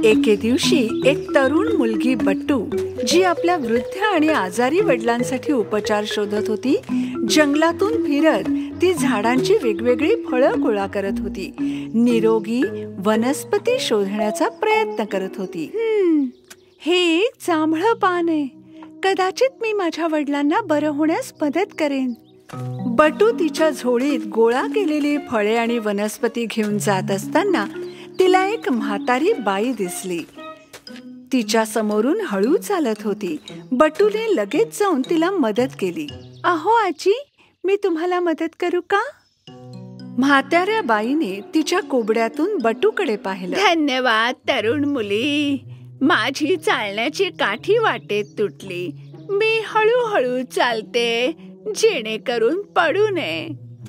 एके दिवशी एक तरुण मुलगी बट्टू, जी आपल्या वृद्ध आणि आजारी वडिलांसाठी उपचार शोधत होती, जंगलातून फिरत ती झाडांची वेगवेगळी फळं गोळा करत होती. निरोगी वनस्पती शोधण्याचा प्रयत्न करत होती. हे एक जांभळं पान आहे. कदाचित मी माझ्या वडिलांना बरं होण्यास मदत करेन. बटू तिच्या झोळीत गोळा केलेली फळे आणि वनस्पती घेऊन जात असताना तिला एक म्हातारी बाई दिसली. तिच्या समोरून हळू चालत होती. बटूने लगेच जाऊन तिला मदत केली. अहो आजी, मी तुम्हाला मदत करू का? म्हाताऱ्या बाईने तिच्या कोबड्यातून बटूकडे पाहिलं. धन्यवाद तरुण मुली. माझी चालण्याची काठी वाटेत तुटली. मी हळूहळू चालते जेणेकरून पडू नये.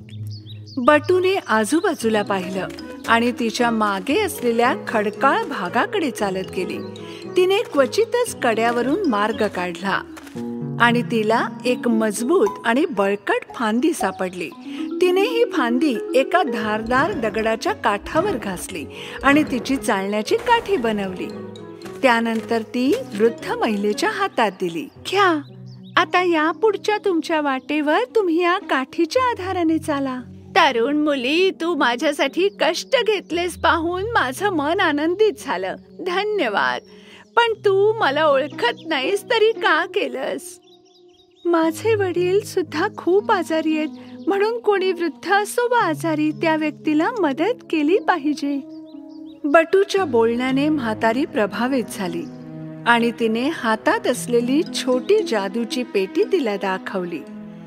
बटूने आजूबाजूला पाहिलं आणि तिच्या मागे असलेल्या खडकाळ भागाकडे चालत गेली. तिने क्वचितच कड्यावरून मार्ग काढला आणि तिला एक मजबूत आणि बळकट फांदी सापडली. तिने ही फांदी एका धारदार दगडाच्या काठावर घासली आणि तिची चालण्याची काठी बनवली. त्यानंतर ती वृद्ध महिलेच्या हातात दिली. घ्या, आता या पुढच्या तुमच्या वाटेवर तुम्ही या काठीच्या आधाराने चाला. तरुण मुली, तू माझ्यासाठी कष्ट घेतलेस पाहून माझं मन आनंदित झालं. धन्यवाद. पण तू मला ओळखत नाहीस तरी का केलंस? माझे वडील सुद्धा खूप आजारी आहेत, म्हणून कोणी वृद्ध असो वा आजारी, त्या व्यक्तीला मदत केली पाहिजे. बटूच्या बोलण्याने म्हातारी प्रभावित झाली आणि तिने हातात असलेली छोटी जादूची पेटी तिला दाखवली.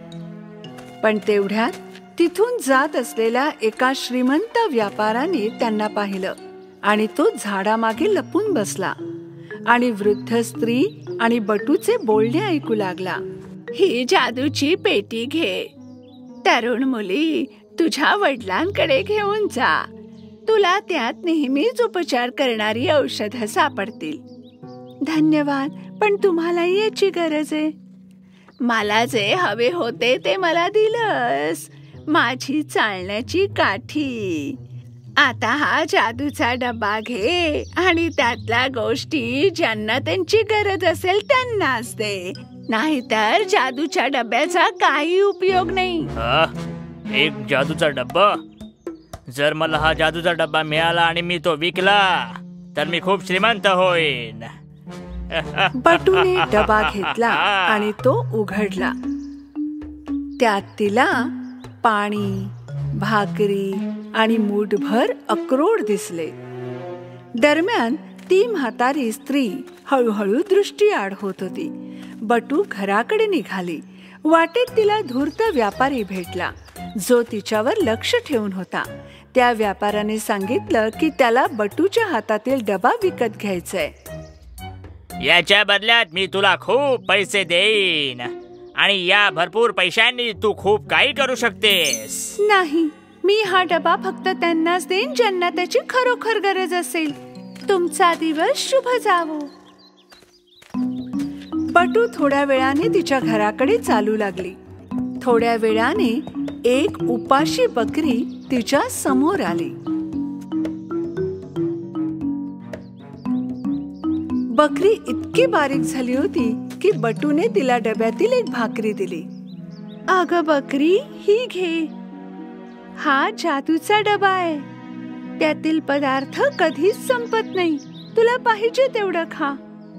पण तेवढ्यात तिथून जात असलेल्या एका श्रीमंत व्यापाऱ्याने त्यांना पाहिलं आणि तो झाडामागे लपून बसला आणि वृद्ध स्त्री आणि बटूचे बोलणे ऐकू लागला. ही जादूची पेटी घे. तरुण मुली, तुझ्या वडिलांकडे घेऊन जा. तुला त्यात नेहमीच उपचार करणारी औषधं सापडतील. धन्यवाद, पण तुम्हालाही याची गरज आहे. मला जे हवे होते ते मला दिलंस. माझी चालण्याची काठी. आता हा जादूचा डबा घे आणि त्यातल्या गोष्टी ज्यांना त्यांची गरज असेल त्यांनाच दे. नाहीतर जादूच्या डब्याचा काही उपयोग नाही. एक जादूचा डब्बा? जर मला हा जादूचा डब्बा मिळाला आणि मी तो विकला तर मी खूप श्रीमंत होईन. बटूने डबा घेतला आणि तो उघडला. त्यात तिला पाणी, भाकरी आणि मूठभर अक्रोड दिसले. दरम्यान ती म्हातारी स्त्री हळूहळू दृष्टीआड होत होती. बटू घराकडे निघाली. वाटेत तिला धूर्त व्यापारी भेटला, जो तिच्यावर लक्ष ठेवून होता. त्या व्यापाऱ्याने सांगितलं की त्याला बटूच्या हातातील डबा विकत घ्यायचाय. याच्या बदल्यात मी तुला खूप पैसे देईन आणि या भरपूर पैशांनी तू खूप काही करू शकतेस. नाही, मी हा डबा फक्त त्यांनाच देईन ज्यांना त्याची खरोखर गरज असेल. तुमचा दिवस शुभ जावो. बटू थोड्या वेळाने तिच्या घराकडे चालू लागली. थोड्या वेळाने एक उपाशी बकरी तिच्या समोर आली. बकरी इतकी बारीक झाली होती की बटूने तिला डब्यातील एक भाकरी दिली. अगं बकरी, ही घे. हा जादूचा डबा आहे. त्यातील पदार्थ कधीच संपत नाही. तुला पाहिजे तेवढं खा.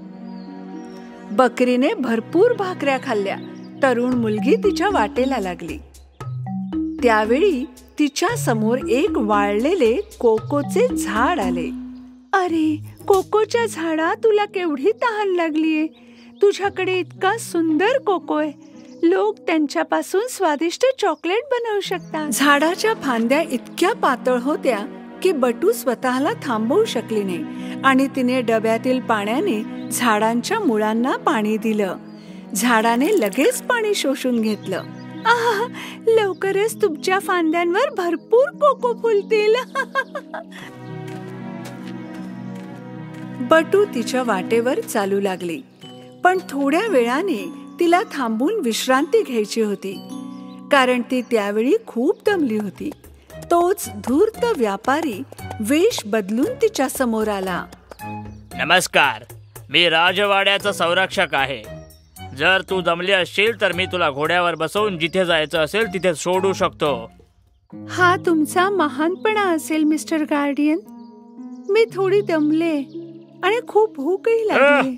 बकरीने भरपूर भाकऱ्या खाल्ल्या. तरुण मुलगी तिच्या वाटेला लागली. त्यावेळी तिच्या समोर एक वाळलेले कोकोचे झाड आले. अरे, कोकोच्या झाडा, तुला केवढी तहान लागलीये. तुझ्याकडे इतका सुंदर कोको आहे. लोक त्यांच्यापासून स्वादिष्ट चॉकलेट बनवू शकतात. झाडाच्या फांद्या इतक्या पातळ होत्या की बटू स्वतःला थांबवू शकली नाही आणि तिने डब्यातील पाण्याने झाडांच्या मुळांना पाणी दिलं. झाडाने लगेच पाणी शोषून घेतलं. आहा, लवकरच तुमच्या फांद्यांवर भरपूर कोको फुलतील. बटू तिच्या वाटेवर चालू लागली. पण थोड्या वेळाने तिला थांबून विश्रांती घ्यायची होती, कारण ती त्यावेळी खूप दमली होती. तोच धूर्त व्यापारी वेश बदलून तिच्या समोर आला. नमस्कार, मी राजवाड्याचा संरक्षक आहे. जर तू दमली असशील तर मी तुला घोड्यावर बसवून जिथे जायचं असेल तिथे सोडू शकतो. हा तुमचा महानपणा असेल मिस्टर गार्डियन. मी थोडी दमले आणि खूप भूकही लागली.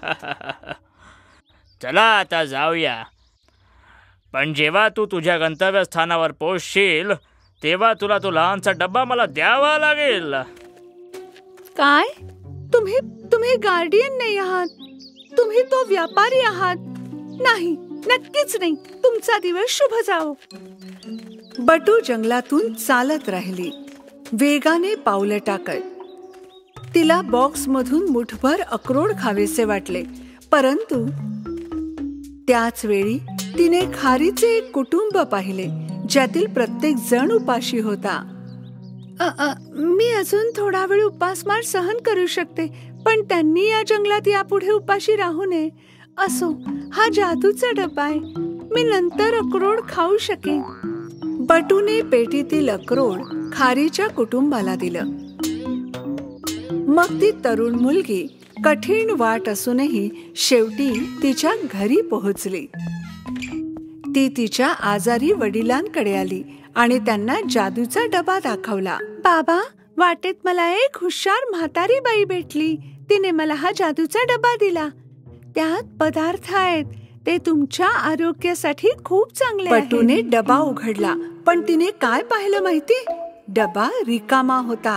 चला आता जाऊया. पण जेव्हा तू तुझ्या गंतव्यस्थानावर पोहोचशील तेव्हा तुला तो लहानसा डब्बा मला द्यावा लागेल. काय? तुम्ही गार्डियन नाही आहात. तुम्ही तो व्यापारी आहात. नाही, नक्कीच नाही. तुमचा दिवस शुभ जाओ. बटू जंगलातून चालत राहिली, वेगाने पावलं टाकत. तिला बॉक्समधून मुठभर अक्रोड खावेसे वाटले, परंतु त्याच वेळी तिने खारीचे एक कुटुंब पाहिले ज्यातील प्रत्येक जण उपाशी होता. मी अजून थोडा वेळ उपासमार सहन करू शकते, पण त्यांनी या जंगलात यापुढे उपाशी राहू नये. असो, हा जादूचा डबा आहे. मी नंतर अक्रोड खाऊ शकेन. बटूने पेटीतील अक्रोड खारीच्या कुटुंबाला दिलं. मग ती तरुण मुलगी कठीण वाट असूनही शेवटी तिच्या घरी पोहोचली. ती तिच्या आजारी वडिलांकडे आली आणि त्यांना जादूचा डबा दाखवला. बाबा, वाटेत मला एक हुशार म्हातारी बाई भेटली. तिने मला हा जादूचा डबा दिला. त्यात पदार्थ आहेत. ते तुमच्या आरोग्यासाठी खूप चांगले आहेत. बटूने डबा उघडला, पण तिने काय पाहिलं माहिती? डबा रिकामा होता.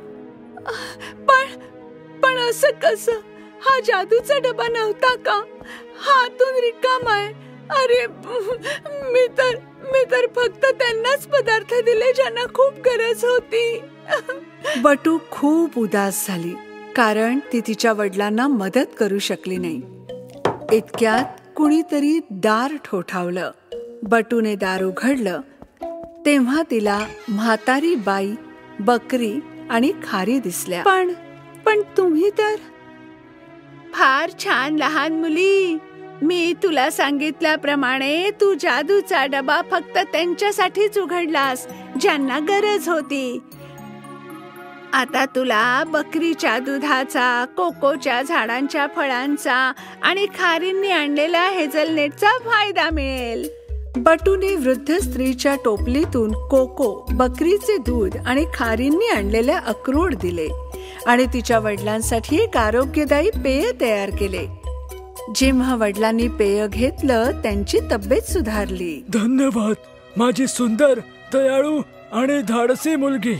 पण असं कसं? हा जादूचा डबा नव्हता का? हातून रिकामा आहे. अरे, मी तर फक्त त्यांनाच पदार्थ दिले ज्यांना खूप गरज होती. बटू खूप उदास झाली, कारण ती तिच्या वडिलांना मदत करू शकली नाही. इतक्यात कुणीतरी दार ठोठावलं. बटूने दार उघडलं तेव्हा तिला म्हातारी बाई, बकरी आणि खारी दिसल्या. पण तुम्ही तर फार छान लहान मुली. मी तुला सांगितल्याप्रमाणे तू जादूचा डबा फक्त त्यांच्यासाठीच उघडलास ज्यांना गरज होती. आता तुला बकरीच्या दुधाचा, कोकोच्या झाडांच्या फळांचा आणि खारींनी आणलेला हेझलनेटचा फायदा मिळेल. बटूने वृद्ध स्त्रीच्या टोपलीतून कोको, बकरीचे दूध आणि खारींनी आणलेले अक्रोड दिले आणि तिच्या वडिलांसाठी एक आरोग्यदायी पेय तयार केले. जेव्हा वडिलांनी पेय घेतलं त्यांची तब्येत सुधारली. धन्यवाद माझी सुंदर, दयाळू आणि धाडसी मुलगी.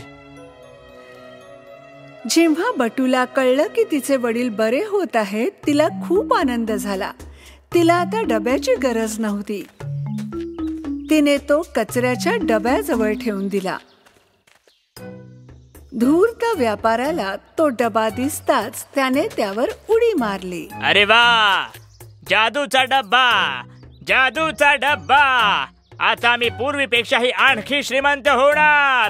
जेव्हा बटूला कळलं की तिचे वडील बरे होत आहेत, तिला खूप आनंद झाला. तिला आता डब्याची गरज नव्हती. तिने तो कचऱ्याच्या डब्याजवळ ठेवून दिला. धूर्त व्यापाऱ्याला तो डबा दिसताच त्याने त्यावर उडी मारली. अरे वा, जादूचा डब्बा, जादूचा डब्बा. आता मी पूर्वीपेक्षाही आणखी श्रीमंत होणार.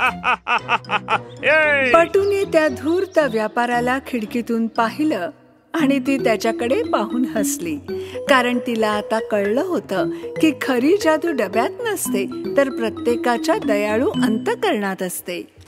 बटूने त्या धूर्त व्यापाऱ्याला खिडकीतून पाहिलं आणि ती त्याच्याकडे पाहून हसली, कारण तिला आता कळलं होतं की खरी जादू डब्यात नसते तर प्रत्येकाच्या दयाळू अंतःकरणात असते.